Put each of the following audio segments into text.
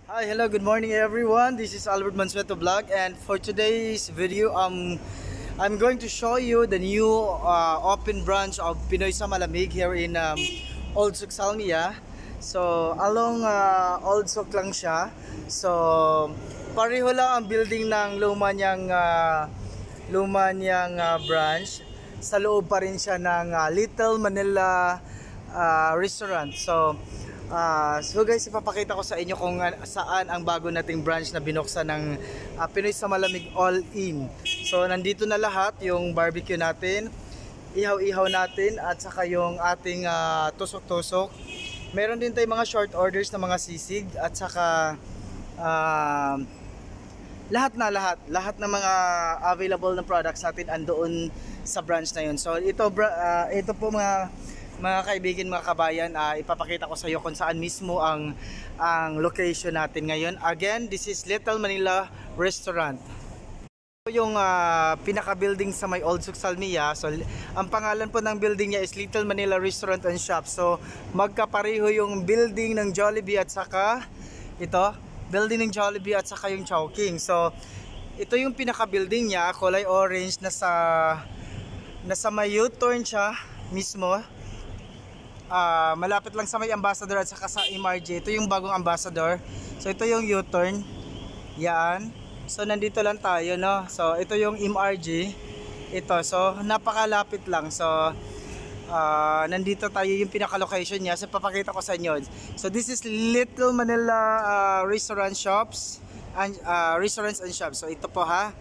Hi, hello, good morning everyone. This is Albert Mansueto Vlog, and for today's video, I'm going to show you the new open branch of Pinoy Samalamig here in Old Suk Salmia. So along Old Suk lang siya. So pareho lang ang building ng luma niyang branch. Sa loob pa rin siya ng Little Manila Restaurant. So guys, ipapakita ko sa inyo kung saan ang bago nating branch na binuksan ng Pinoy Samalamig All-In. So nandito na lahat, yung barbecue natin, ihaw-ihaw natin, at saka yung ating tusok-tusok. Meron din tayong mga short orders na mga sisig, at saka lahat ng mga available na products natin andoon sa branch na yun. So ito po mga kaibigan, mga kabayan, ipapakita ko sa iyo kung saan mismo ang location natin ngayon. Again, this is Little Manila Restaurant. Yung pinaka-building sa may Old Suk Salmia. So ang pangalan po ng building niya is Little Manila Restaurant and Shop. So magkapareho yung building ng Jollibee at saka building ng Jollibee at saka yung Chowking. So ito yung pinaka-building niya, kulay orange, nasa may U-turn siya mismo. Malapit lang sa may Ambassador at saka sa MRG. Ito yung bagong Ambassador. So ito yung U-turn. Yan. So nandito lang tayo, no. So ito yung MRG. Ito. So napakalapit lang. So nandito tayo, yung pinaka-location niya. So papakita ko sa inyo. So this is Little Manila Restaurants and Shops. So ito po, ha.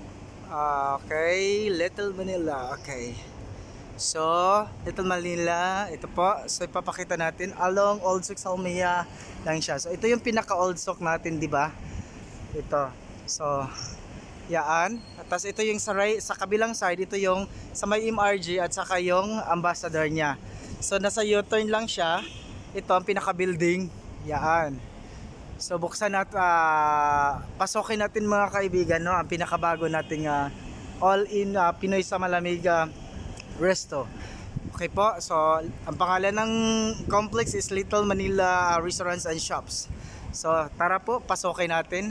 Okay, Little Manila. Okay. So, Little Manila, ito po. So, ipapakita natin along Old Suk Salmia lang siya. So, ito yung pinaka-Old Suk natin, di ba? Ito. So, yan. At tas ito yung sa kabilang side, ito yung sa may MRG at saka yung Ambassador niya. So, nasa U-turn lang siya. Ito ang pinaka-building. Yan. So, buksan natin, pasokin natin mga kaibigan, no? Ang pinakabago nating all-in Pinoy Samalamig Resto. Okay po, so ang pangalan ng complex is Little Manila Restaurants and Shops. So tara po, pasokin natin.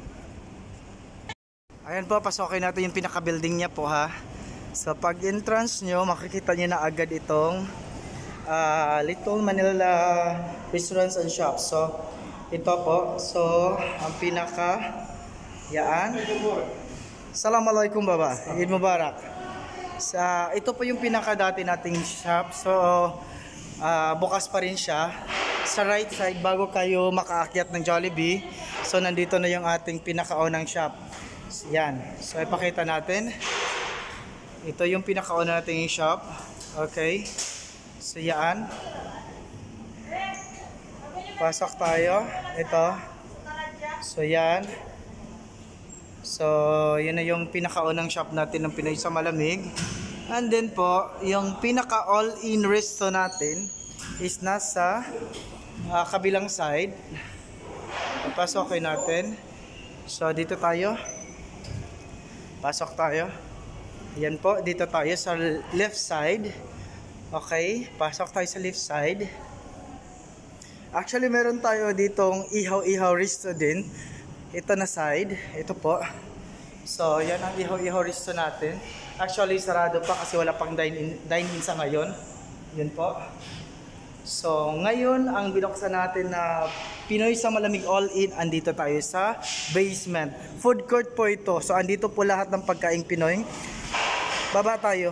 Ayan po, pasokin natin yung pinaka-building niya po, ha. So pag entrance nyo, makikita nyo na agad itong Little Manila Restaurants and Shops. So ito po, so ang pinaka, yan. Assalamualaikum baba, Eid Mubarak. Ito po yung pinaka-dati nating shop. So bukas pa rin siya. Sa right side, bago kayo makaakyat ng Jollibee, so nandito na yung ating pinaka-unang shop. Yan. So ipakita natin. Ito yung pinaka-una nating shop. Okay. So yan. Pasok tayo. Ito. So yan. So, yun na yung pinaka-unang shop natin ng Pinoy Samalamig. And then po, yung pinaka-all-in resto natin is nasa kabilang side. Pasokin natin. So, dito tayo. Pasok tayo. Yan po, dito tayo sa left side. Okay, pasok tayo sa left side. Actually, meron tayo ditong ihaw-ihaw resto din. Ito na side, ito po. So, yan ang ihaw-ihaw resto natin. Actually, sarado pa kasi wala pang dine-in sa ngayon. Yun po. So, ngayon, ang binuksan natin na Pinoy Samalamig All-In, andito tayo sa basement. Food court po ito. So, andito po lahat ng pagkaing Pinoy. Baba tayo.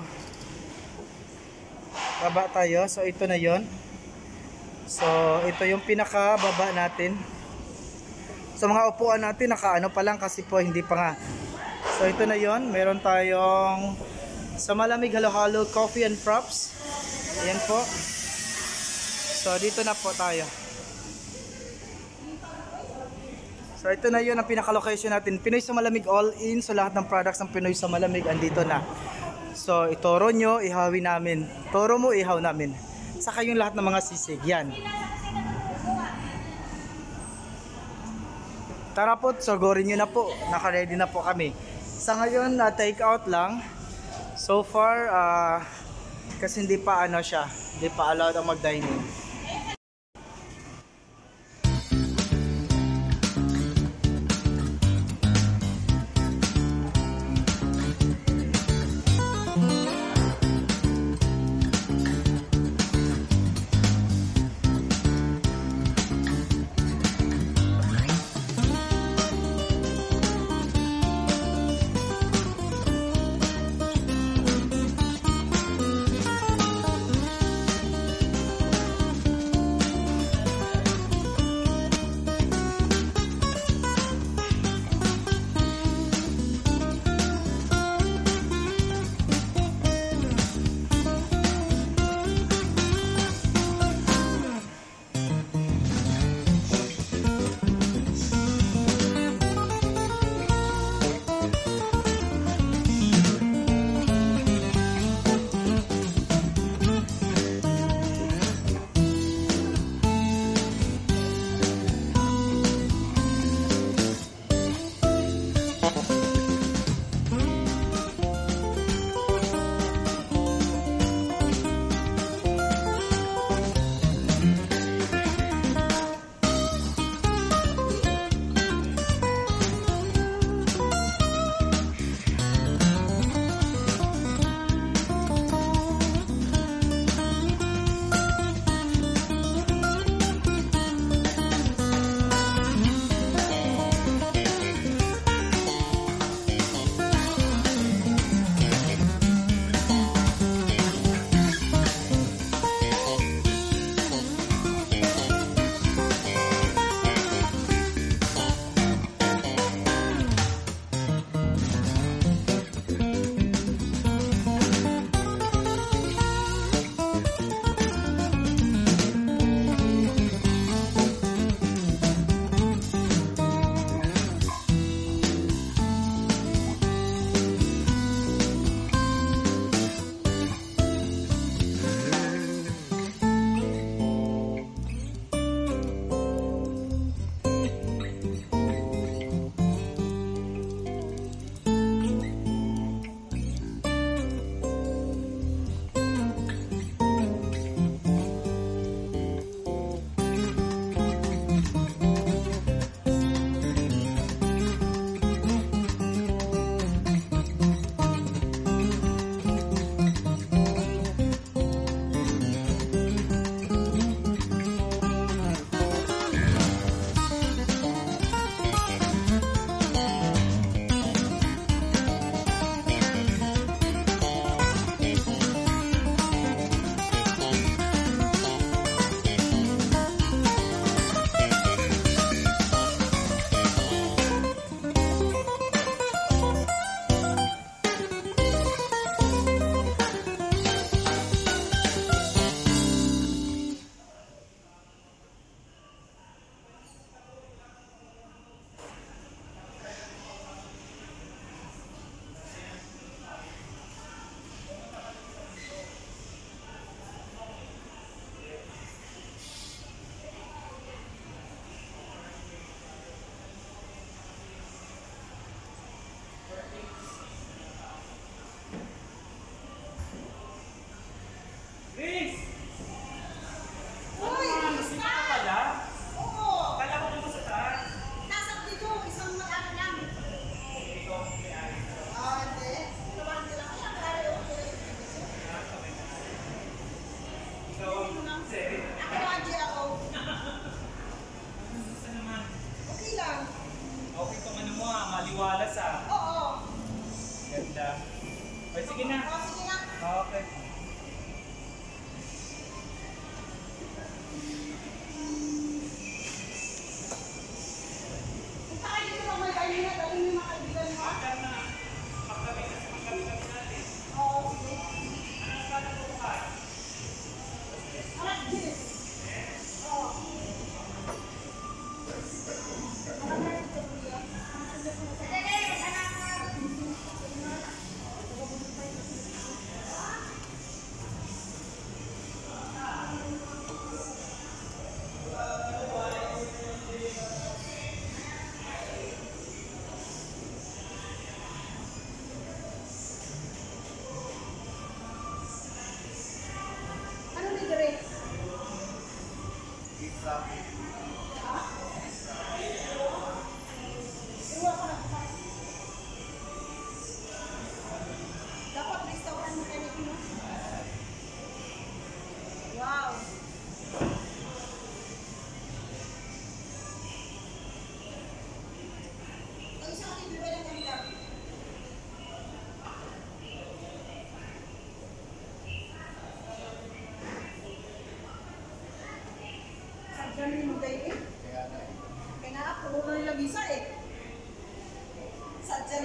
Baba tayo. So, ito na yon. So, ito yung pinaka-baba natin. So mga upuan natin nakaano pa lang kasi po hindi pa nga. So ito na yon, meron tayong Samalamig halo-halo coffee and fraps. Ayan po. So dito na po tayo. So ito na yon ang pinaka-location natin. Pinoy Samalamig All-In. So lahat ng products ng Pinoy Samalamig andito na. So itoro nyo, ihawin namin. Toro mo, ihaw namin. Saka yung lahat ng mga sisig. Yan. Tara po, sogorin nyo na po. Naka-ready na po kami. Sa ngayon, take out lang. So far, kasi hindi pa hindi pa allowed ang mag-dining.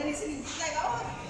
Dali sa tayo.